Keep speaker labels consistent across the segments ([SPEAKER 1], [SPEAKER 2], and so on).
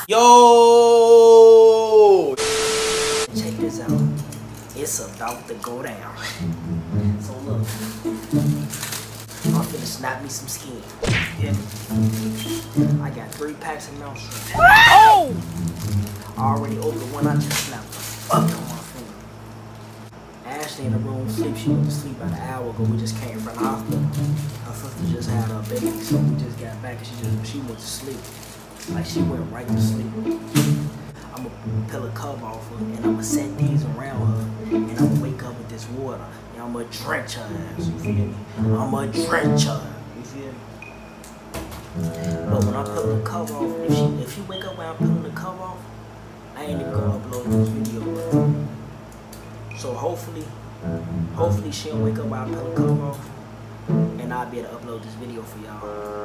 [SPEAKER 1] Yo! Check this out. It's about to go down. So look. I'm finna snap me some skin. Yeah. I got 3 packs of mouse shrimp. Oh! I already opened the one I just snapped. Fuck on my finger. Ashley in the room sleep. She went to sleep about an hour ago. We just came from the hospital. Her sister just had her baby, so we just got back and she went to sleep. Like she went right to sleep. I'm gonna peel a cover off her and I'm gonna set these around her and I'm gonna wake up with this water and I'm gonna drench her ass. You feel me? I'm gonna drench her. You feel me? But when I peel the cover off, if she wake up when I'm peeling the cover off, I ain't even gonna upload this video. So hopefully she'll wake up while I peel the cover off and I'll be able to upload this video for y'all.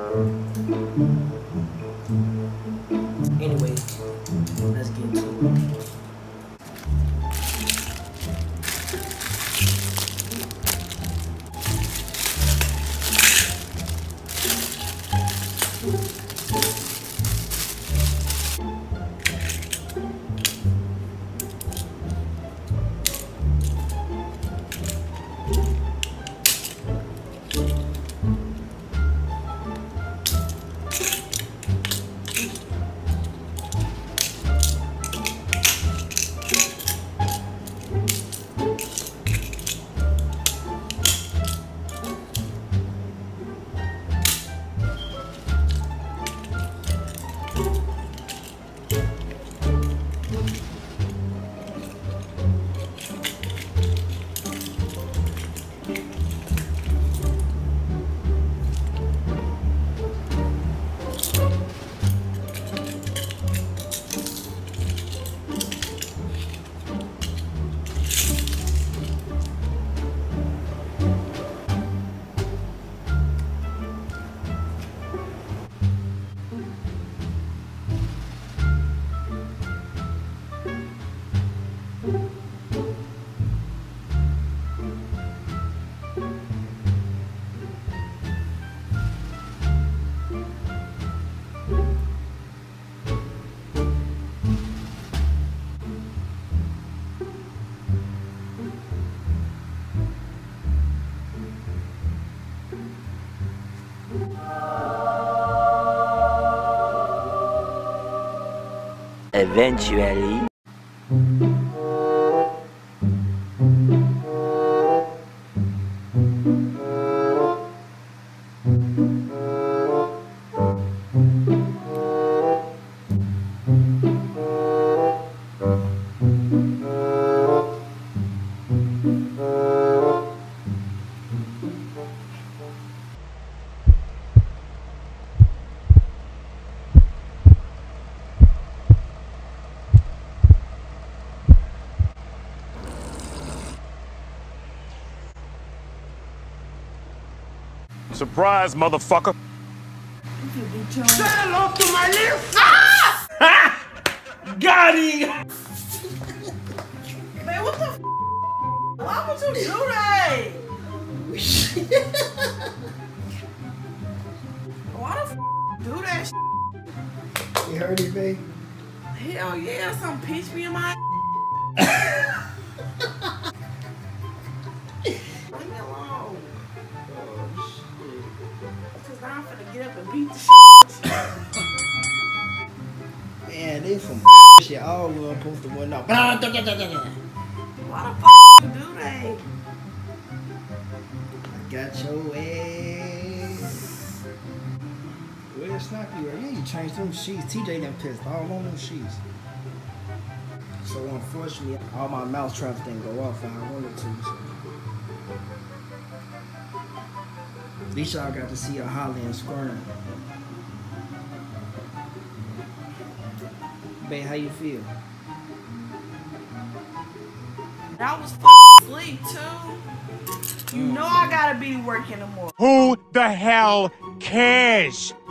[SPEAKER 1] Anyway, let's get into it.
[SPEAKER 2] Eventually.
[SPEAKER 3] Surprise, motherfucker!
[SPEAKER 1] Say hello to my little ah! Got him! Man, what the f? Why would you do that? Why the f do that shit?
[SPEAKER 4] You heard it, babe?
[SPEAKER 1] Hell yeah, something pinch me in my leave me alone. Cause now I'm finna get up and beat the shit.
[SPEAKER 4] Man, they some shit all we were supposed to win up.
[SPEAKER 1] Why the f you do that?
[SPEAKER 4] I got your ass. Where's Snappy? Yeah, you changed them sheets. TJ done pissed all on them sheets. So unfortunately, all my mouse traps didn't go off and I wanted to. So. At least y'all got to see her holler and squirm. Babe, how you feel?
[SPEAKER 1] I was asleep too. You know I gotta be working tomorrow.
[SPEAKER 3] Who the hell cares?